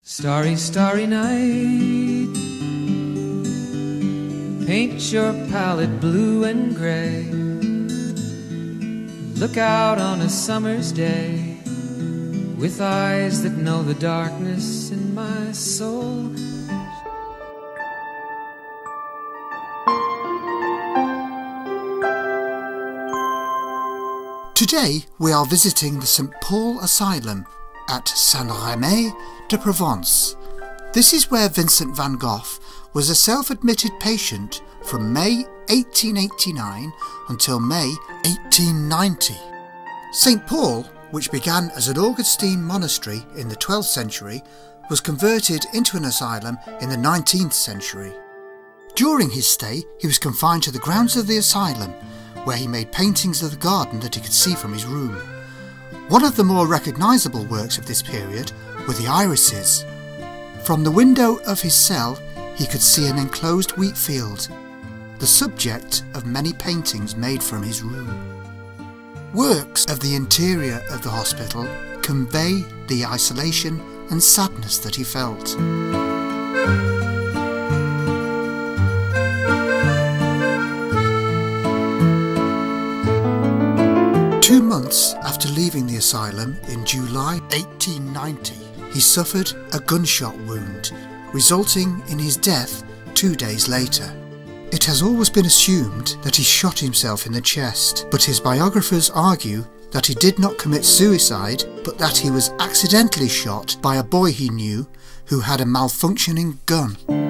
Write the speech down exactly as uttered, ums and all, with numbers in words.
Starry, starry night, paint your palette blue and grey. Look out on a summer's day with eyes that know the darkness in my soul. Today we are visiting the Saint Paul Asylum at Saint-Rémy de Provence. This is where Vincent van Gogh was a self-admitted patient from May eighteen eighty-nine until May eighteen ninety. Saint Paul, which began as an Augustine monastery in the twelfth century, was converted into an asylum in the nineteenth century. During his stay, he was confined to the grounds of the asylum, where he made paintings of the garden that he could see from his room. One of the more recognisable works of this period were the irises. From the window of his cell he could see an enclosed wheat field, the subject of many paintings made from his room. Works of the interior of the hospital convey the isolation and sadness that he felt. Two months after leaving the asylum in July eighteen ninety, he suffered a gunshot wound, resulting in his death two days later. It has always been assumed that he shot himself in the chest, but his biographers argue that he did not commit suicide, but that he was accidentally shot by a boy he knew who had a malfunctioning gun.